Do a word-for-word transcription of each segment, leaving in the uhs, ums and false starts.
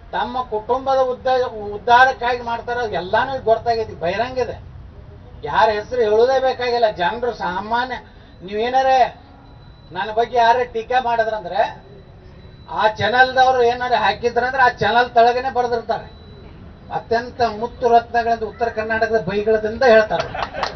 ತಮ್ಮ ಕುಟುಂಬದ ಉದ್ದ ಉದ್ಧಾರಕ್ಕಾಗಿ ಮಾಡ್ತಾರ ಎಲ್ಲಾನು ಗೊತ್ತಾಗೈತಿ, ಬಹಿರಂಗ ಇದೆ, ಯಾರ ಹೆಸರು ಹೇಳೋದೇ ಬೇಕಾಗಿಲ್ಲ. ಜನರು ಸಾಮಾನ್ಯ ನೀವೇನಾರೇ ನನ್ನ ಬಗ್ಗೆ ಯಾರೇ ಟೀಕೆ ಮಾಡಿದ್ರಂದ್ರೆ ಆ ಚಾನಲ್ದವ್ರು ಏನಾರ ಹಾಕಿದ್ರಂದ್ರೆ ಆ ಚಾನಲ್ ತಳಗನೆ ಬರೆದಿರ್ತಾರೆ. ಅತ್ಯಂತ ಮುತ್ತು ರತ್ನಗಳಿಂದ ಉತ್ತರ ಕರ್ನಾಟಕದ ಬೈಗಳದಿಂದ ಹೇಳ್ತಾರೆ.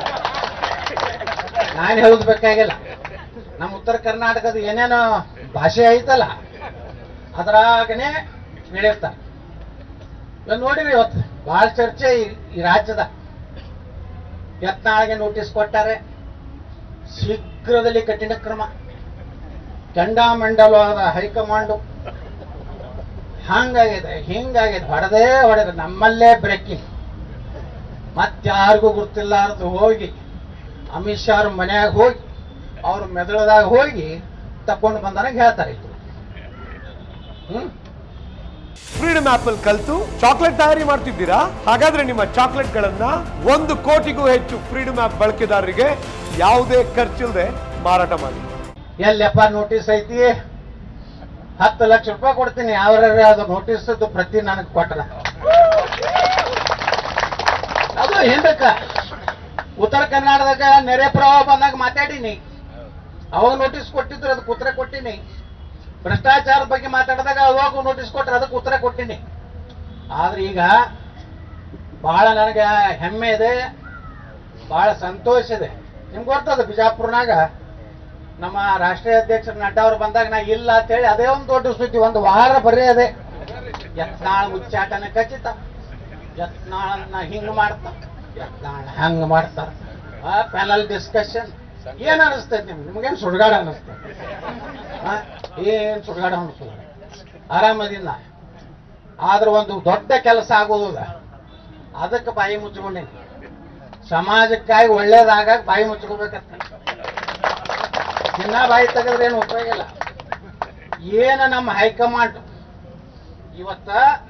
ನಾನು ಹೇಳೋದು ಬೇಕಾಗಿಲ್ಲ. ನಮ್ಮ ಉತ್ತರ ಕರ್ನಾಟಕದ ಏನೇನೋ ಭಾಷೆ ಐತಲ್ಲ ಅದ್ರಾಗನೆ ನಡೆಯುತ್ತಾರೆ. ನೋಡಿರಿ ಇವತ್ತು ಬಹಳ ಚರ್ಚೆ ಈ ರಾಜ್ಯದ. ಯತ್ನಾಳಿಗೆ ನೋಟಿಸ್ ಕೊಟ್ಟಾರೆ, ಶೀಘ್ರದಲ್ಲಿ ಕಠಿಣ ಕ್ರಮ. ಕೆಂಡಾಮಂಡಲವಾದ ಹೈಕಮಾಂಡು ಹಂಗಾಗಿದೆ ಹಿಂಗಾಗಿದೆ, ಹೊಡೆದೇ ಹೊಡೆದ ನಮ್ಮಲ್ಲೇ ಬ್ರೇಕಿಂಗ್. ಮತ್ತಾರಿಗೂ ಗೊತ್ತಿಲ್ಲಾರ್ದು ಹೋಗಿ ಅಮಿತ್ ಶಾ ಅವ್ರ ಮನ್ಯಾಗ ಹೋಗಿ ಅವ್ರ ಮೆದುಳದಾಗ ಹೋಗಿ ತಕೊಂಡು ಬಂದಾಗ ಹೇಳ್ತಾರೆ. ಹ್ಮ್ ಫ್ರೀಡಮ್ ಆಪ್ ಅಲ್ಲಿ ಕಲ್ತು ಚಾಕ್ಲೇಟ್ ತಯಾರಿ ಮಾಡ್ತಿದ್ದೀರಾ? ಹಾಗಾದ್ರೆ ನಿಮ್ಮ ಚಾಕ್ಲೇಟ್ ಗಳನ್ನ ಒಂದು ಕೋಟಿಗೂ ಹೆಚ್ಚು ಫ್ರೀಡಮ್ ಆಪ್ ಬಳಕೆದಾರರಿಗೆ ಯಾವುದೇ ಖರ್ಚಿಲ್ಲದೆ ಮಾರಾಟ ಮಾಡಿ. ಎಲ್ಲಪ್ಪ ನೋಟಿಸ್ ಐತಿ, ಹತ್ತು ಲಕ್ಷ ರೂಪಾಯಿ ಕೊಡ್ತೀನಿ, ಯಾವ್ಯಾರ ಅದು ನೋಟಿಸ್ ಪ್ರತಿ ನನಗೆ ಕೊಟ್ರ ಅದು ಹಿಂದಕ್ಕ ಉತ್ತರ ಕರ್ನಾಟಕದಾಗ ನೆರೆ ಪ್ರವಾಹ ಬಂದಾಗ ಮಾತಾಡೀನಿ, ಅವಾಗ ನೋಟಿಸ್ ಕೊಟ್ಟಿದ್ರು, ಅದಕ್ಕೆ ಉತ್ತರ ಕೊಟ್ಟಿನಿ. ಭ್ರಷ್ಟಾಚಾರದ ಬಗ್ಗೆ ಮಾತಾಡಿದಾಗ ಅವಾಗ ನೋಟಿಸ್ ಕೊಟ್ಟರೆ ಅದಕ್ಕೆ ಉತ್ತರ ಕೊಟ್ಟಿನಿ. ಆದ್ರೆ ಈಗ ಬಹಳ ನನಗೆ ಹೆಮ್ಮೆ ಇದೆ, ಬಹಳ ಸಂತೋಷ ಇದೆ. ನಿಮ್ಗೆ ಗೊತ್ತದ ಬಿಜಾಪುರ್ನಾಗ ನಮ್ಮ ರಾಷ್ಟ್ರೀಯ ಅಧ್ಯಕ್ಷರು ನಡ್ಡಾ ಅವರು ಬಂದಾಗ ನಾ ಇಲ್ಲ ಅಂತ ಹೇಳಿ ಅದೇ ಒಂದು ದೊಡ್ಡ ಸುದ್ದಿ, ಒಂದು ವಾರ ಬರೀ ಅದೇ ಯತ್ನಾಳ್ ಮುಚ್ಚಾಟನ ಖಚಿತ, ಯತ್ನಾಳನ್ನ ಹಿಂಗ್ ಮಾಡ್ತಾ, ಯತ್ನಾಳ್ ಹಂಗ್ ಮಾಡ್ತಾರ. ಪ್ಯಾನಲ್ ಡಿಸ್ಕಷನ್ ಏನ್ ಅನಿಸ್ತೈತಿ ನಿಮ್ಗೆ? ನಿಮ್ಗೇನು ಸುಡ್ಗಾಡ ಅನಿಸ್ತದೆ? ಏನ್ ಸುಡ್ಗಾಡ ಅನಿಸ್ತದ? ಆರಾಮದಿಲ್ಲ. ಆದ್ರೆ ಒಂದು ದೊಡ್ಡ ಕೆಲಸ ಆಗೋದಿಲ್ಲ, ಅದಕ್ಕೆ ಬಾಯಿ ಮುಚ್ಕೊಂಡೇನಿ. ಸಮಾಜಕ್ಕಾಗಿ ಒಳ್ಳೇದಾಗ ಬಾಯಿ ಮುಚ್ಕೋಬೇಕಂತ. ದಿನ ಬಾಯಿ ತೆಗೆದ್ರೆ ಏನು ಉಪಯೋಗ ಇಲ್ಲ. ಏನು ನಮ್ಮ ಹೈಕಮಾಂಡ್ ಇವತ್ತ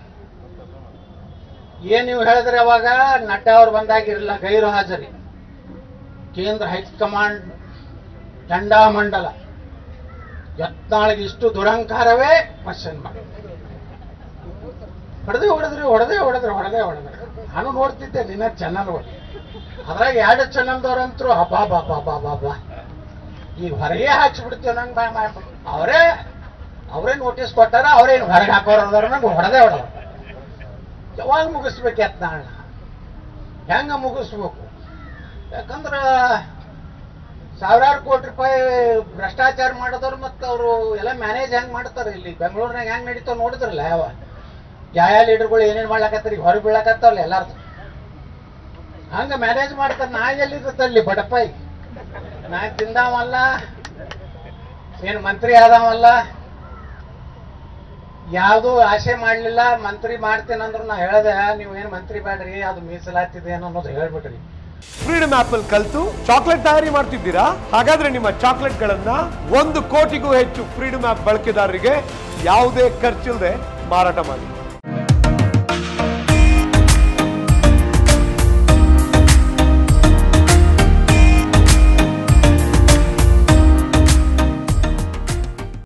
ಏನ್ ನೀವು ಹೇಳಿದ್ರೆ ಅವಾಗ ನಡ್ಡಾ ಅವ್ರು ಬಂದಾಗಿರಲಿಲ್ಲ, ಗೈರು ಹಾಜರಿ. ಕೇಂದ್ರ ಹೈಕಮಾಂಡ್ ಚಂಡಾಮಂಡಲ ಯತ್ನಾಳಿಗೆ ಇಷ್ಟು ದುರಂಕಾರವೇ ಕ್ವಶನ್ ಮಾಡಿ ಹೊಡೆದೇ ಹೊಡೆದ್ರಿ ಹೊಡೆದೇ ಹೊಡೆದ್ರಿ ಹೊಡೆದೇ ಹೊಡೆದ್ರಿ ನಾನು ನೋಡ್ತಿದ್ದೆ ದಿನ ಚಾನಲ್. ಅದ್ರಾಗ ಎರಡು ಚಾನಲ್ದವ್ರಂತರು ಹಬ್ಬಾ ಬಾಬಾ ಬಾಬಾ ಬಾ ಈಗ ಹೊರಗೆ ಹಾಕ್ಸಿಬಿಡ್ತೀವಿ ನಂಗೆ. ಅವರೇ ಅವರೇ ನೋಟಿಸ್ ಕೊಟ್ಟಾರ, ಅವ್ರೇನು ಹೊರಗೆ ಹಾಕೋರದಾರ, ನಂಗೆ ಹೊಡೆದೇ ಹೊಡೆದ. ಯಾವಾಗ ಮುಗಿಸ್ಬೇಕು ಯತ್ನಾಳ್? ಹೆಂಗ ಮುಗಿಸ್ಬೇಕು? ಯಾಕಂದ್ರ ಸಾವಿರಾರು ಕೋಟಿ ರೂಪಾಯಿ ಭ್ರಷ್ಟಾಚಾರ ಮಾಡಿದವ್ರು ಮತ್ತು ಅವರು ಎಲ್ಲ ಮ್ಯಾನೇಜ್ ಹೆಂಗ್ ಮಾಡ್ತಾರೆ. ಇಲ್ಲಿ ಬೆಂಗಳೂರಿನಾಗ ಹೆಂಗ್ ನಡೀತಾವ ನೋಡಿದ್ರಲ್ಲ, ಯಾವ ಯಾವ ಲೀಡರ್ಗಳು ಏನೇನು ಮಾಡ್ಲಾಕತ್ತಾರ, ಈಗ ಹೊರಗೆ ಬೀಳಾಕತ್ತಾವಲ್ಲ ಎಲ್ಲಾರ್ದು. ಹಂಗ ಮ್ಯಾನೇಜ್ ಮಾಡ್ತಾರೆ. ನಾ ಎಲ್ಲಿರ್ತಲ್ಲಿ ಬಡಪಾಯಿ, ನಾ ತಿಂದಾವಲ್ಲ, ಏನು ಮಂತ್ರಿ ಆದವಲ್ಲ, ಯಾವುದು ಆಸೆ ಮಾಡಲಿಲ್ಲ. ಮಂತ್ರಿ ಮಾಡ್ತೇನಂದ್ರು ನಾ ಹೇಳ್ದೆ, ನೀವು ಏನು ಮಂತ್ರಿ ಬೇಡ್ರಿ, ಅದು ಮೀಸಲಾತಿದೆ ಅನ್ನೋದು ಹೇಳ್ಬಿಟ್ರಿ. ಫ್ರೀಡಮ್ ಆಪ್ ಅಲ್ಲಿ ಕಲ್ತು ಚಾಕ್ಲೇಟ್ ತಯಾರಿ ಮಾಡ್ತಿದ್ದೀರಾ? ಹಾಗಾದ್ರೆ ನಿಮ್ಮ ಚಾಕ್ಲೇಟ್ ಗಳನ್ನ ಒಂದು ಕೋಟಿಗೂ ಹೆಚ್ಚು ಫ್ರೀಡಮ್ ಆಪ್ ಬಳಕೆದಾರರಿಗೆ ಯಾವುದೇ ಖರ್ಚಿಲ್ಲದೆ ಮಾರಾಟ ಮಾಡಿ.